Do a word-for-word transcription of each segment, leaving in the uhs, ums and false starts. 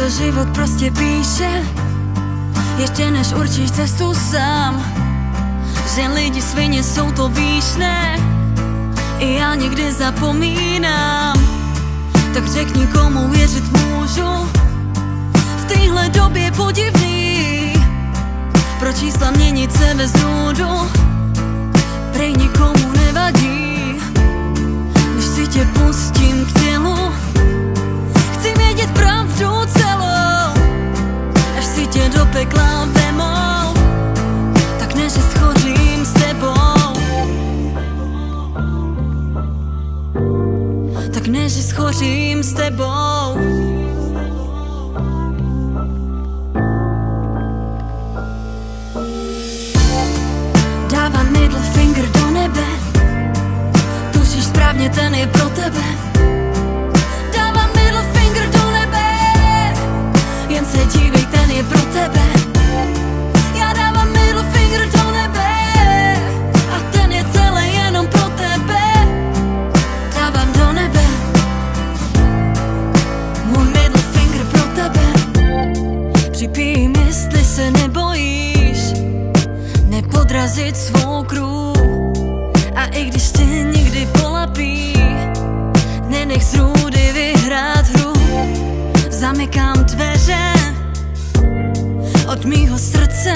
život prostě píše, ještě než určíš cestu sám, že lidi svině jsou, to víš, ne? I já někdy zapomínám. Tak řekni, komu věřit můžu v téhle době podivný. Pro čísla měnit se bez nudu prej nikomu nevadí. Když si tě pustím k tělu, chci vědět pravdu celou. Až si tě do pekla vemou, tak ne, že schořím s tebou. Tak ne, že schořím s tebou. Dávám middle finger do nebe, tušíš správně, ten je pro tebe. Dávám middle finger do nebe, jen se dívej, ten je pro tebe. Já dávám middle finger do nebe a ten je celý jenom pro tebe. Dávám do nebe můj middle finger pro tebe. Připijím, jestli se nebojíš nepodrazit svou krů. A i když tě někdy polapí, nenech z růdy vyhrát hru. Zamykám dveře od mýho srdce,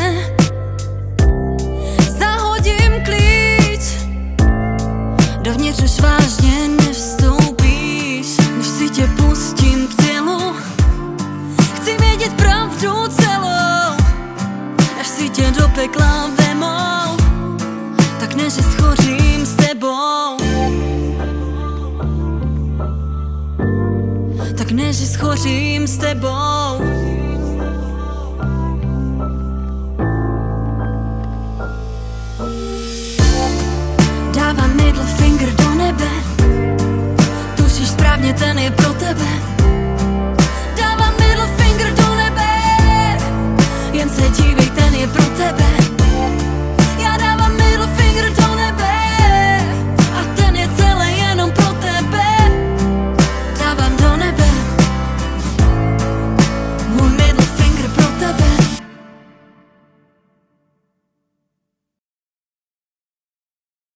zahodím klíč, dovnitř už vážně nevstoupíš. Když si tě pustím k tělu, chci vědět pravdu celou. Až si tě do pekla vemou, tak ne, že schořím s tebou. Tak ne, že schořím s tebou. Dávám middle finger do nebe, tušíš správně, ten je pro tebe.